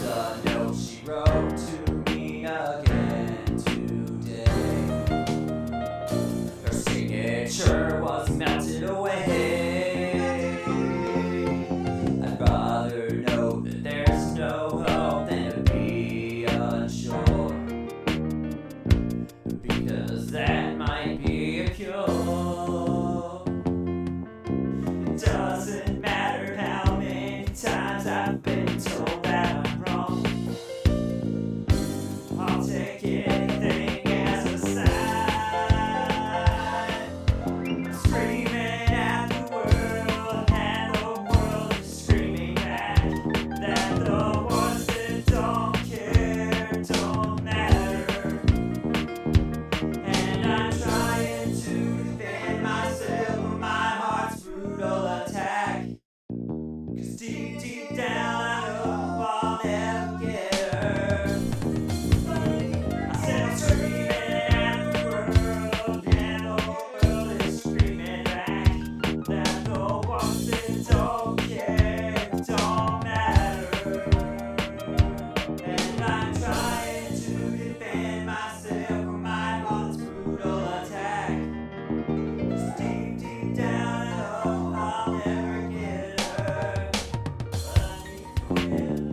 the note she wrote to me again today. Her signature was melted away. I'd rather know that there's no hope than to be unsure, because that might be a cure. It doesn't matter how many times I've been told that I'm wrong. I'll take anything as a sign. I'm screaming at the world, and the world is screaming back that the ones that don't care don't matter. And I'm trying to defend myself from my heart's brutal attack. 'Cause deep, deep down I know I'll never get her. I said I'm screaming at the world, and the world is screaming back that the ones that don't care don't matter. And I'm trying to defend myself from my heart's brutal attack. 'Cause deep, deep down I know I'll never get her. But I need to forget her.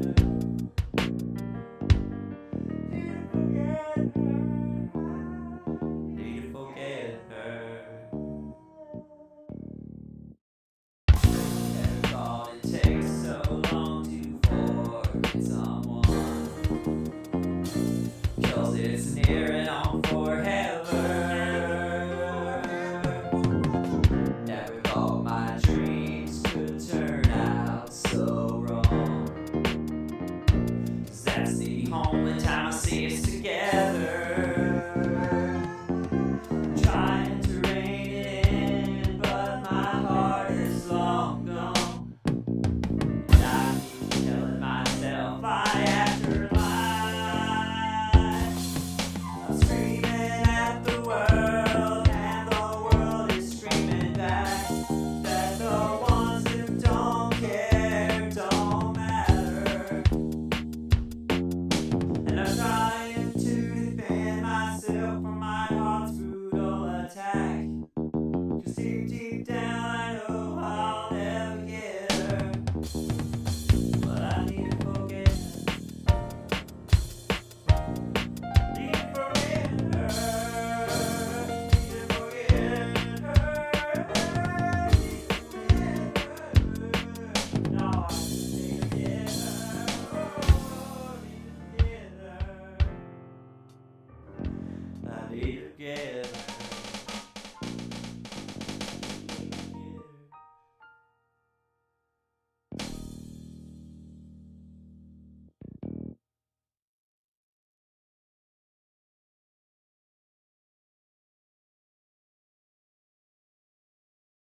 Need to forget her. Never thought it takes so long to forget someone, 'cause it's near and on forever. Never thought my dreams could turn out so wrong, 'cause that's the only time I see us together. Trying to rein it in, but my heart is long gone. And I keep telling myself lie after lie. I'm screaming at the world, and the world is screaming back that the ones that don't care don't matter. And I'm trying to defend myself from my heart's brutal attack. 'Cause deep, deep down I know I'll never get her. But I need to forget her. Need to forget her. Need to forget her. Need to forget her. No, I just need to get her. Oh, need to get her. I need to get